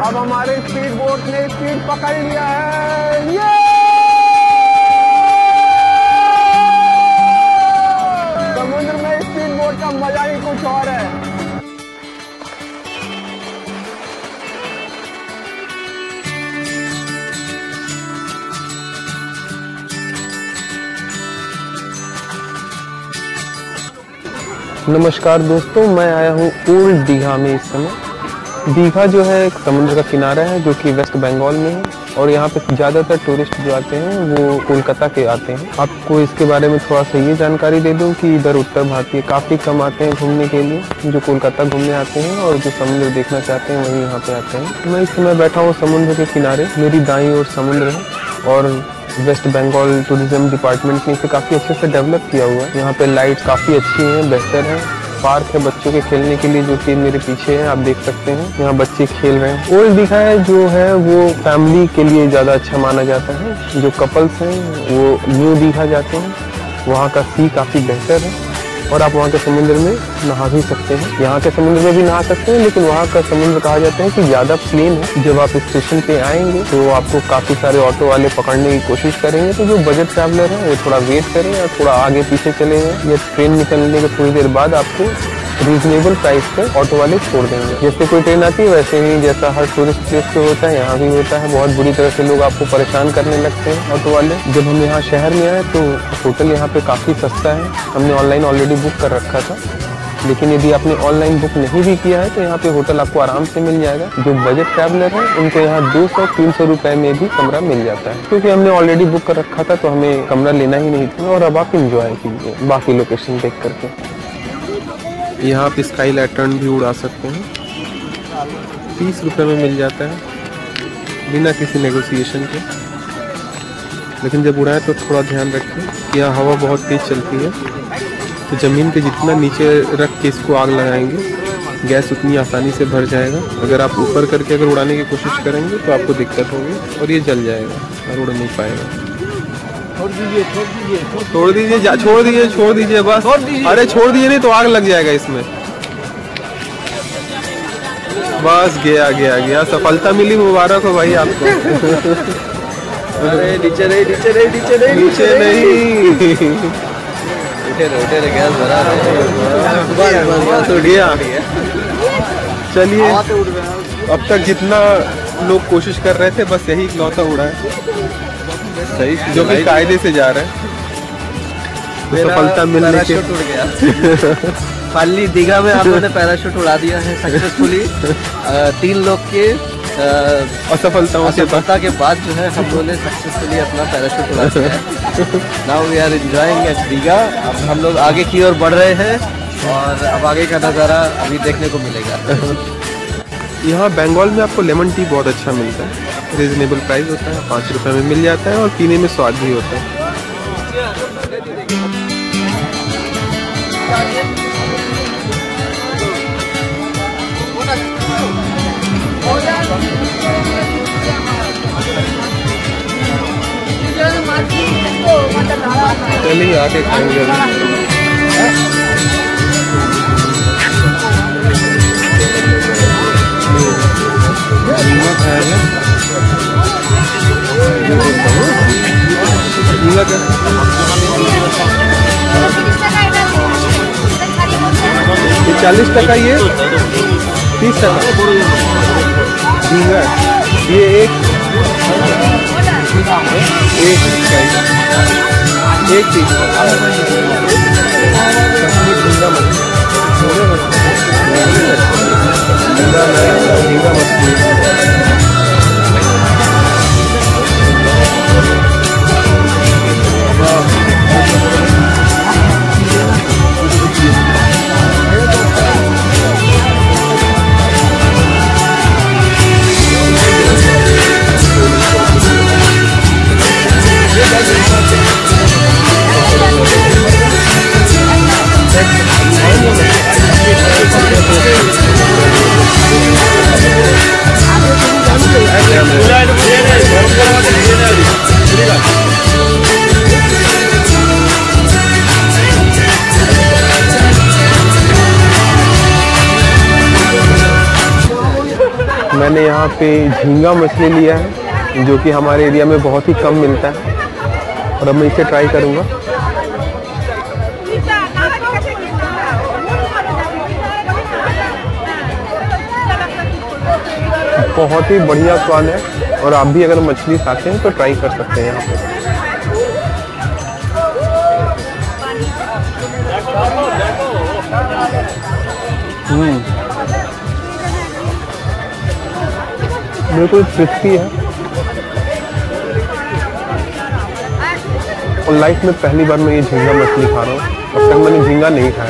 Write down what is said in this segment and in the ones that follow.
अब हमारे speed boat ने स्पीड पकड़ लिया है। ये समुद्र में स्पीड बोट का मजा ही कुछ और है। नमस्कार दोस्तों, मैं आया हूँ ओल्ड दीघा में। इस समय दीघा जो है एक समुद्र का किनारा है जो कि वेस्ट बंगाल में है और यहाँ पे ज़्यादातर टूरिस्ट जो आते हैं वो कोलकाता के आते हैं। आपको इसके बारे में थोड़ा सा ये जानकारी दे दूँ कि इधर उत्तर भारतीय काफ़ी कम आते हैं घूमने के लिए। जो कोलकाता घूमने आते हैं और जो समुद्र देखना चाहते हैं वही यहाँ पे आते हैं। मैं इस समय बैठा हूँ समुद्र के किनारे, मेरी दाईं ओर समुद्र है और वेस्ट बंगाल टूरिज्म डिपार्टमेंट ने इसे काफ़ी अच्छे से डेवलप किया हुआ है। यहाँ पे लाइट्स काफ़ी अच्छी हैं, बेहतर है। पार्क है बच्चों के खेलने के लिए जो कि मेरे पीछे है, आप देख सकते हैं। यहाँ बच्चे खेल रहे हैं। ओल्ड दीघा है जो है वो फैमिली के लिए ज़्यादा अच्छा माना जाता है। जो कपल्स हैं वो न्यू दीघा जाते हैं। वहाँ का सी काफ़ी बेहतर है और आप वहाँ के समुद्र में नहा भी सकते हैं। यहाँ के समुद्र में भी नहा सकते हैं, लेकिन वहाँ का समुद्र कहा जाता है कि ज़्यादा प्लेन है। जब आप स्टेशन पे आएंगे तो आपको काफ़ी सारे ऑटो वाले पकड़ने की कोशिश करेंगे, तो जो बजट ट्रैवलर है वो थोड़ा वेट करें या थोड़ा आगे पीछे चले जाएं। या ट्रेन निकलने के थोड़ी देर बाद आपको रीजनेबल प्राइस पे ऑटो वाले छोड़ देंगे। जैसे कोई ट्रेन आती है वैसे ही जैसा हर टूरिस्ट प्लेस पे होता है यहाँ भी होता है। बहुत बुरी तरह से लोग आपको परेशान करने लगते हैं ऑटो वाले। जब हम यहाँ शहर में आए तो होटल यहाँ पे काफ़ी सस्ता है। हमने ऑनलाइन ऑलरेडी बुक कर रखा था, लेकिन यदि आपने ऑनलाइन बुक नहीं भी किया है तो यहाँ पे होटल आपको आराम से मिल जाएगा। जो बजट ट्रैवलर है उनको यहाँ 200-300 रुपए में भी कमरा मिल जाता है। क्योंकि हमने ऑलरेडी बुक कर रखा था तो हमें कमरा लेना ही नहीं था। और अब आप इंजॉय कीजिए बाकी लोकेशन देख करके। यहाँ आप स्काई लैटर्न भी उड़ा सकते हैं, 30 रुपए में मिल जाता है बिना किसी नेगोशिएशन के। लेकिन जब उड़ाएं तो थोड़ा ध्यान रखें कि यहाँ हवा बहुत तेज़ चलती है, तो ज़मीन के जितना नीचे रख के इसको आग लगाएंगे गैस उतनी आसानी से भर जाएगा। अगर आप ऊपर करके अगर उड़ाने की कोशिश करेंगे तो आपको दिक्कत होगी और ये जल जाएगा और उड़ नहीं पाएगा। छोड़ दीजिए बस। अरे छोड़ दीजिए, नहीं तो आग लग जाएगा इसमें। बस गया। सफलता मिली, मुबारक हो भाई आपको। अरे नीचे नहीं। उठे गैस भरा है। चलिए, अब तक जितना लोग कोशिश कर रहे थे बस यही इकलौता उड़ा है सही, जो कि कायदे से जा रहे हैं। तो सफलता मिलने के उड़ गया। फाइनली दीघा में आप लोगों ने पैराशूट उड़ा दिया है सक्सेसफुली। 3 लोग के असफलता के बाद जो है हम लोगों ने सक्सेसफुली अपना पैराशूट उड़ा दिया है। Now we are enjoying at Digha. अब हम लोग आगे की ओर बढ़ रहे हैं और अब आगे का नज़ारा अभी देखने को मिलेगा। यहाँ बंगाल में आपको लेमन टी बहुत अच्छा मिलता है, रीजनेबल प्राइस होता है, 5 रुपए में मिल जाता है और पीने में स्वाद भी होता है। चलिए आके खाएंगे। ये 40 टका, ये 30 टका झींगा। ये एक चीज झींगा मछली। यहाँ पे झींगा मछली लिया है, जो कि हमारे एरिया में बहुत ही कम मिलता है, और अब मैं इसे ट्राई करूँगा। बहुत ही बढ़िया स्वाद है, और आप भी अगर मछली खाते हैं तो ट्राई कर सकते हैं यहाँ पे। बिल्कुल क्रिस्पी है, और लाइफ में पहली बार मैं ये झींगा मछली खा रहा हूँ। अब तक मैंने झींगा नहीं खाया।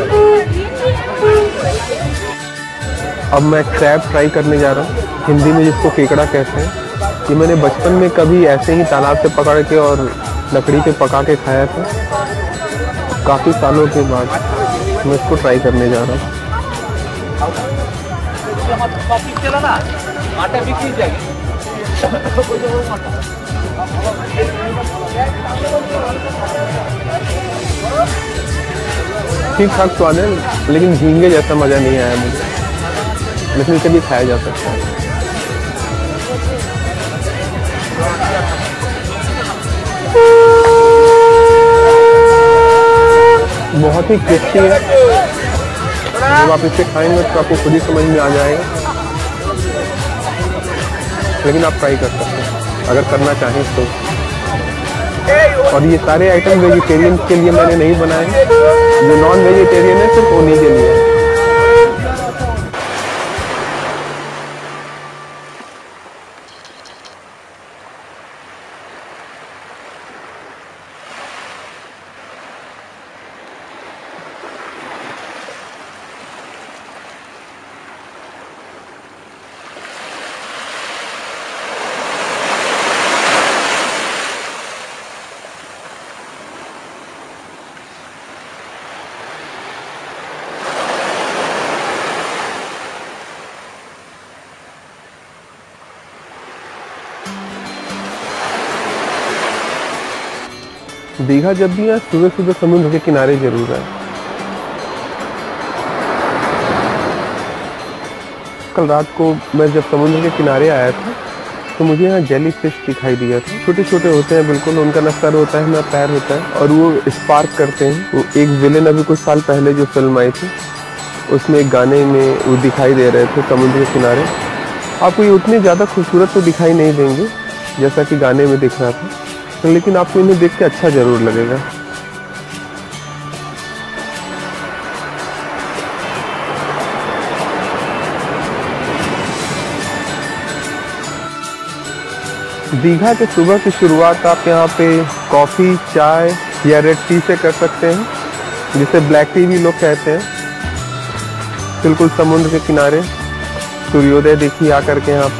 अब मैं क्रैब ट्राई करने जा रहा हूँ, हिंदी में जिसको केकड़ा कहते हैं। ये मैंने बचपन में कभी ऐसे ही तालाब से पकड़ के और लकड़ी पे पका के खाया था। काफ़ी सालों के बाद मैं इसको ट्राई करने जा रहा हूँ। ठीक ठाक स्वाद है, लेकिन झींगे जैसा मज़ा नहीं आया मुझे, लेकिन कभी खाया जा सकता है। बहुत ही क्रिस्पी है, जब आप इसे खाएंगे तो आपको खुद ही समझ में आ जाएगा, लेकिन आप ट्राई कर सकते हैं अगर करना चाहें तो। और ये सारे आइटम वेजिटेरियन के लिए मैंने नहीं बनाए हैं, जो नॉन वेजिटेरियन है सिर्फ उन्हीं के लिए है। दीघा जब भी है, सुबह सुबह समुद्र के किनारे जरूर है। कल रात को मैं जब समुद्र के किनारे आया था तो मुझे यहाँ जेली फिश दिखाई दिया था। छोटे छोटे होते हैं बिल्कुल, उनका ना सर होता है ना पैर होता है, और वो स्पार्क करते हैं। वो एक विलेन अभी कुछ साल पहले जो फिल्म आई थी उसमें एक गाने में वो दिखाई दे रहे थे समुद्र के किनारे। आपको ये उतने ज़्यादा खूबसूरत तो दिखाई नहीं देंगे जैसा कि गाने में दिख रहा था, तो लेकिन आपको इन्हें देख के अच्छा जरूर लगेगा। दीघा के सुबह की शुरुआत आप यहाँ पे कॉफ़ी, चाय या रेड टी से कर सकते हैं, जिसे ब्लैक टी भी लोग कहते हैं। बिल्कुल समुद्र के किनारे सूर्योदय देखिए आकर के यहाँ पे।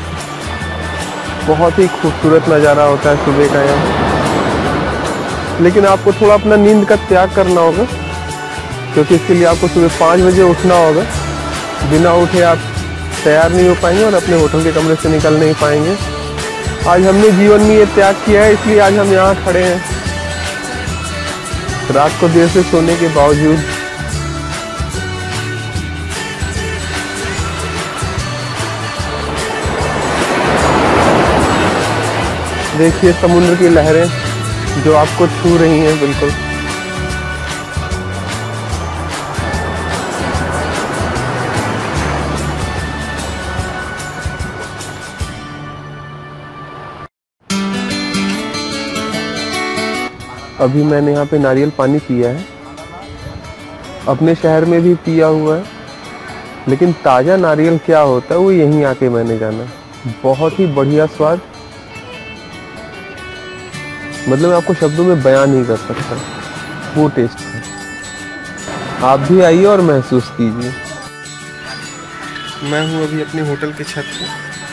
बहुत ही खूबसूरत नज़ारा होता है सुबह का यहाँ, लेकिन आपको थोड़ा अपना नींद का त्याग करना होगा, क्योंकि इसके लिए आपको सुबह 5 बजे उठना होगा। बिना उठे आप तैयार नहीं हो पाएंगे और अपने होटल के कमरे से निकल नहीं पाएंगे। आज हमने जीवन में ये त्याग किया है, इसलिए आज हम यहाँ खड़े हैं, रात को देर से सोने के बावजूद। देखिए समुद्र की लहरें जो आपको छू रही हैं बिल्कुल। अभी मैंने यहाँ पे नारियल पानी पिया है, अपने शहर में भी पिया हुआ है, लेकिन ताज़ा नारियल क्या होता है वो यहीं आके मैंने जाना। बहुत ही बढ़िया स्वाद, मतलब मैं आपको शब्दों में बयान नहीं कर सकता, वो टेस्ट है। आप भी आइए और महसूस कीजिए। मैं हूँ अभी अपने होटल के छत पे,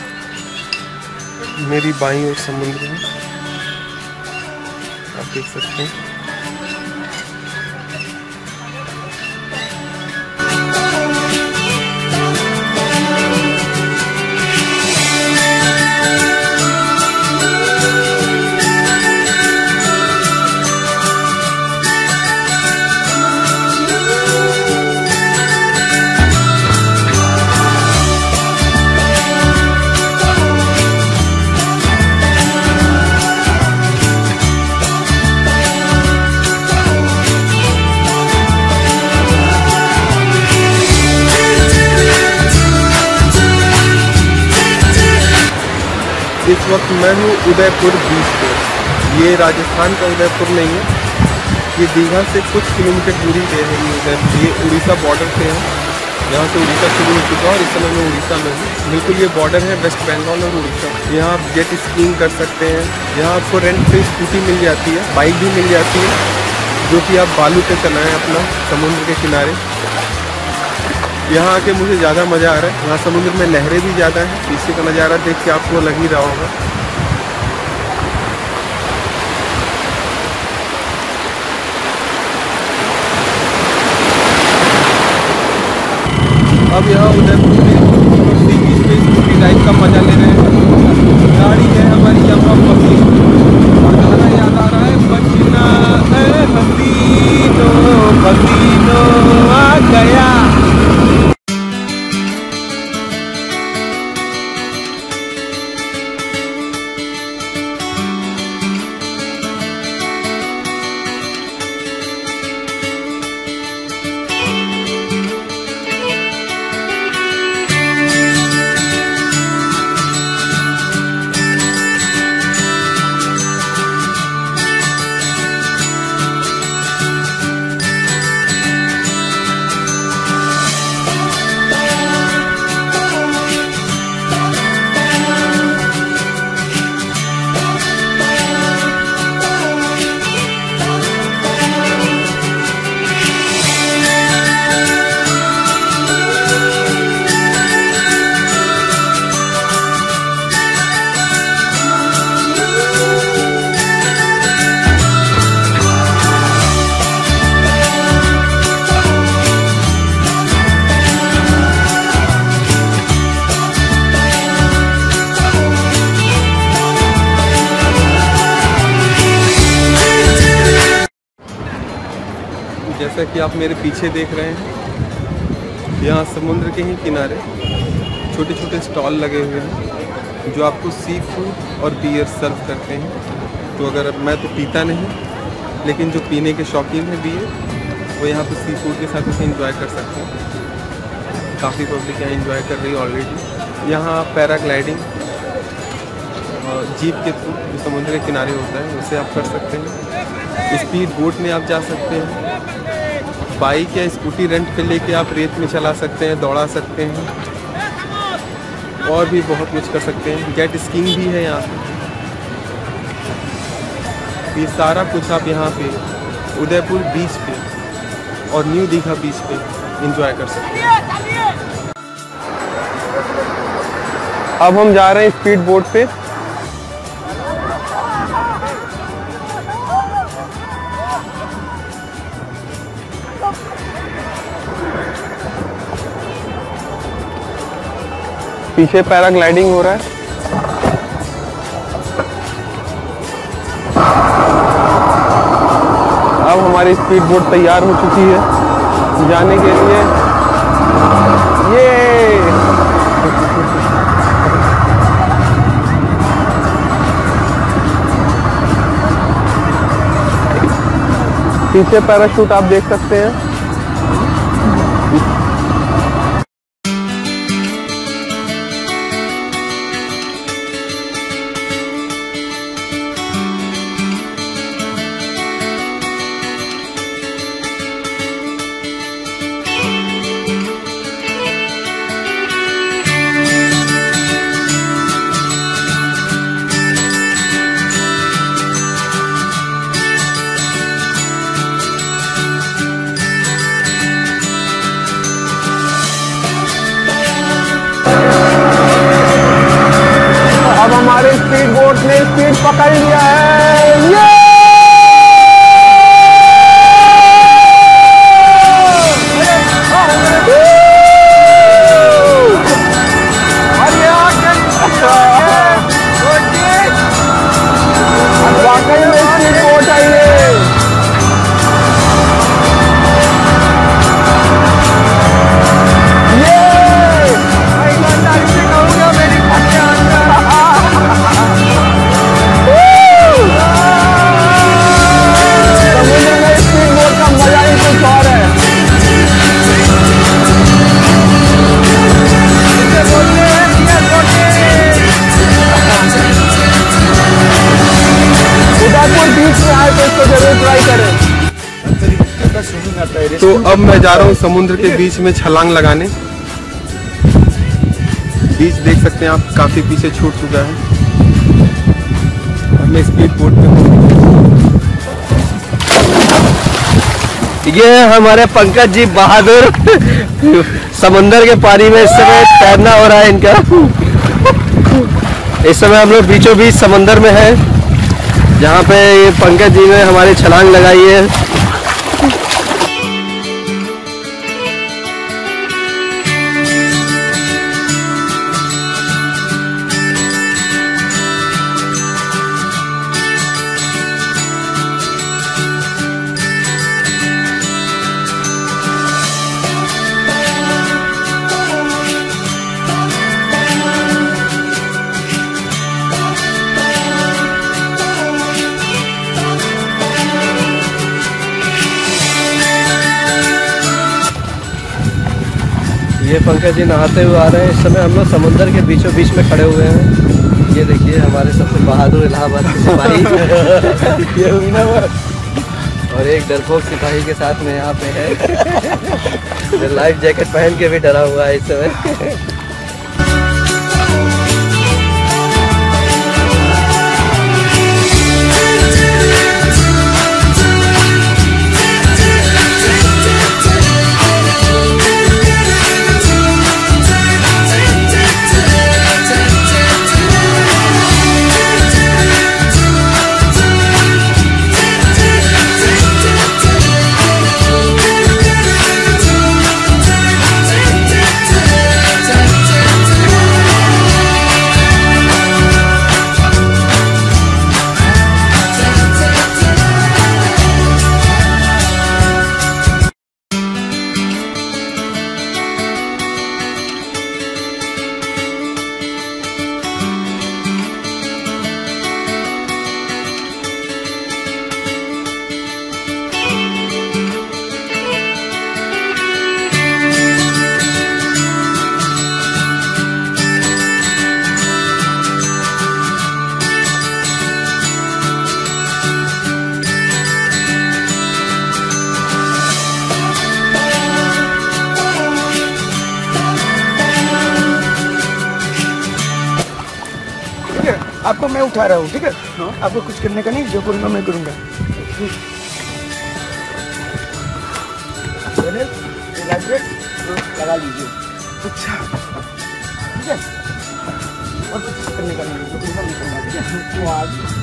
मेरी बाईं ओर समुद्र है, आप देख सकते हैं। इस वक्त मैं हूँ उदयपुर बीच पे। ये राजस्थान का उदयपुर नहीं है, ये दीघा से कुछ किलोमीटर दूरी पे है ये उदयपुर। ये उड़ीसा बॉर्डर पे है, यहाँ से उड़ीसा शुरू हो चुका है और इस समय मैं उड़ीसा में हूँ। बिल्कुल ये बॉर्डर है वेस्ट बंगाल और उड़ीसा। यहाँ आप जेट स्कीइंग कर सकते हैं। यहाँ आपको रेंट पे स्कूटी मिल जाती है, बाइक भी मिल जाती है, जो कि आप बालू पे चलाएँ अपना समुद्र के किनारे। यहाँ आके मुझे ज़्यादा मज़ा आ रहा है। यहाँ समुद्र में लहरें भी ज़्यादा हैं, पीछे का नज़ारा देख के आपको लग ही रहा होगा। अब यहाँ उदयपुर में सी बीच पे स्कूटी राइड का मज़ा ले रहे हैं। गाड़ी है हमारी यहाँ पब्लिक और गाना याद आ रहा है बचना हसीनो हसीनो आ गया। जैसा कि आप मेरे पीछे देख रहे हैं, यहाँ समुद्र के ही किनारे छोटे छोटे स्टॉल लगे हुए हैं जो आपको सी फूड और बियर सर्व करते हैं। तो अगर मैं तो पीता नहीं, लेकिन जो पीने के शौकीन हैं बियर, वो यहाँ पर सी फूड के साथ उसे इंजॉय कर सकते हैं। काफ़ी पब्लिक यहाँ इंजॉय कर रही है ऑलरेडी। यहाँ पैराग्लाइडिंग और जीप के थ्रू जो समुद्र के किनारे होता है उसे आप कर सकते हैं। स्पीड बोट में आप जा सकते हैं। बाइक या स्कूटी रेंट पे लेके आप रेत में चला सकते हैं, दौड़ा सकते हैं, और भी बहुत कुछ कर सकते हैं। जेट स्कीइंग भी है यहाँ पे। ये सारा कुछ आप यहाँ पे उदयपुर बीच पे और न्यू दीघा बीच पे एंजॉय कर सकते हैं। अब हम जा रहे हैं स्पीड बोट पे। पीछे पैराग्लाइडिंग हो रहा है। अब हमारी स्पीड बोट तैयार हो चुकी है जाने के लिए। ये पीछे पैराशूट आप देख सकते हैं। हमारे स्पीड बोट ने स्पीड पकड़ लिया है। ये और ये वाकई में स्पीड बोट आई है। कहूँगा मेरी तो अब मैं जा रहा हूँ समुद्र के बीच में छलांग लगाने। बीच देख सकते हैं आप, काफी पीछे छूट चुका है और मैं स्पीड बोट पे हूँ। ये हमारे पंकज जी बहादुर समंदर के पानी में इस समय तैरना हो रहा है इनका। इस समय हम लोग बीचों बीच समंदर में हैं, जहाँ पे ये पंकज जी ने हमारी छलांग लगाई है। ये पंकज जी नहाते हुए आ रहे हैं। इस समय हम लोग समुद्र के बीचों बीच में खड़े हुए हैं। ये देखिए हमारे सबसे बहादुर इलाहाबाद के सिपाही और एक डरपोक सिपाही के साथ में यहाँ पे है जो लाइफ जैकेट पहन के भी डरा हुआ है इस समय। आपको मैं उठा रहा हूँ, ठीक है? आपको कुछ करने का नहीं, जो करूँगा मैं करूँगा। लगा लीजिए। अच्छा, ठीक है? और कुछ करने का नहीं, जो करूँगा मैं करूँगा, ठीक है?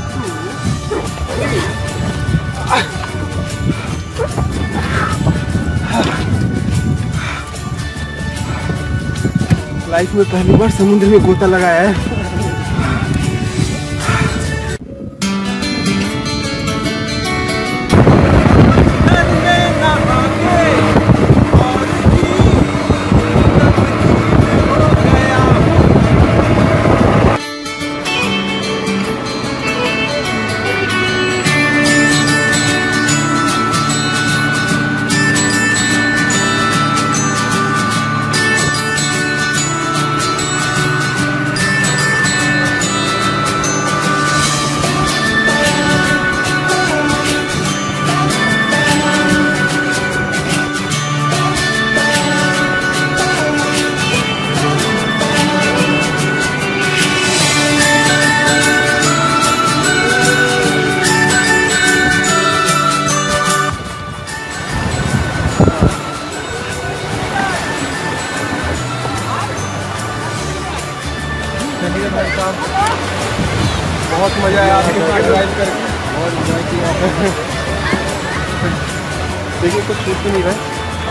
लाइफ में पहली बार समुद्र में गोता लगाया है। बहुत मजा आया आपके साथ ड्राइव करके, बहुत एंजॉय किया। देखिए कुछ छूट भी नहीं रहा।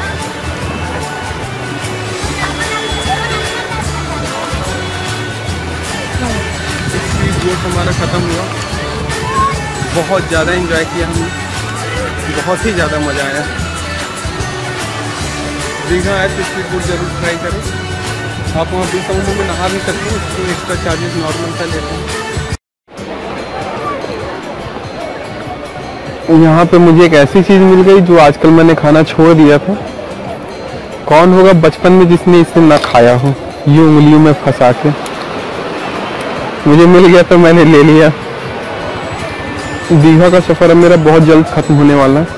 स्पीड बोट हमारा ख़त्म हुआ। बहुत ज़्यादा एंजॉय किया हमने, बहुत ही ज़्यादा मज़ा आया। दीघा आए तो स्पीड बोट जरूर ट्राई करें। आप वहाँ भी समुद्र में नहा भी सकते हैं, उसको एक्स्ट्रा चार्जेस नॉर्मल का लेते हैं। यहाँ पे मुझे एक ऐसी चीज़ मिल गई जो आजकल मैंने खाना छोड़ दिया था। कौन होगा बचपन में जिसने इसे ना खाया हो? ये उंगलियों में फंसा के मुझे मिल गया तो मैंने ले लिया। दीघा का सफ़र अब मेरा बहुत जल्द ख़त्म होने वाला है।